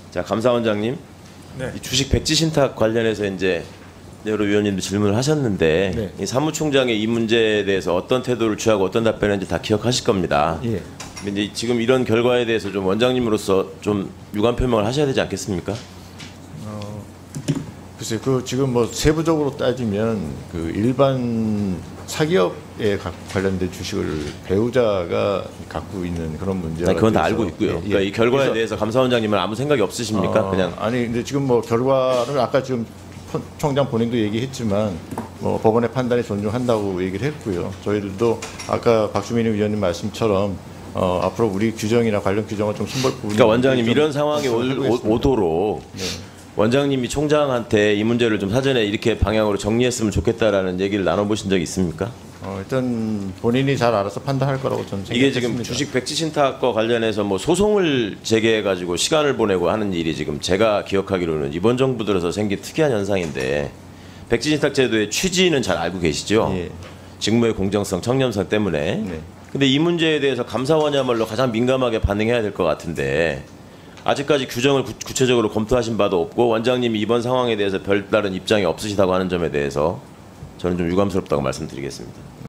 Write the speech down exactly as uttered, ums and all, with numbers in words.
자, 감사원장님, 네. 이 주식 백지 신탁 관련해서 이제 여러 위원님도 질문을 하셨는데 네. 이 사무총장의 이 문제에 대해서 어떤 태도를 취하고 어떤 답변을 다 기억하실 겁니다. 예. 근데 이제 지금 이런 결과에 대해서 좀 원장님으로서 좀 유감 표명을 하셔야 되지 않겠습니까? 어, 글쎄, 그 지금 뭐 세부적으로 따지면 그 일반 사기업에 가- 관련된 주식을 배우자가 갖고 있는 그런 문제가 아니, 그건 다 돼서, 알고 있고요. 예, 예. 그러니까 이 결과에 그래서, 대해서 감사원장님은 아무 생각이 없으십니까? 어, 그냥 아니 근데 지금 뭐 결과를 아까 지금 폰- 총장 본인도 얘기했지만 뭐 법원의 판단이 존중한다고 얘기를 했고요. 저희들도 아까 박주민 위원님 말씀처럼 어, 앞으로 우리 규정이나 관련 규정을 좀 손볼 부분이 그러니까 원장님 좀 이런 상황이 올- 하고 오- 있습니다. 오도록 네. 원장님이 총장한테 이 문제를 좀 사전에 이렇게 방향으로 정리했으면 좋겠다라는 얘기를 나눠보신 적이 있습니까? 어, 일단 본인이 잘 알아서 판단할 거라고 저는 생각했습니다. 이게 지금 주식 백지 신탁과 관련해서 뭐 소송을 제기해 가지고 시간을 보내고 하는 일이 지금 제가 기억하기로는 이번 정부 들어서 생긴 특이한 현상인데 백지 신탁 제도의 취지는 잘 알고 계시죠? 예. 직무의 공정성, 청렴성 때문에. 네. 근데 이 문제에 대해서 감사원이야말로 가장 민감하게 반응해야 될 것 같은데 아직까지 규정을 구, 구체적으로 검토하신 바도 없고 원장님이 이번 상황에 대해서 별다른 입장이 없으시다고 하는 점에 대해서 저는 좀 유감스럽다고 말씀드리겠습니다.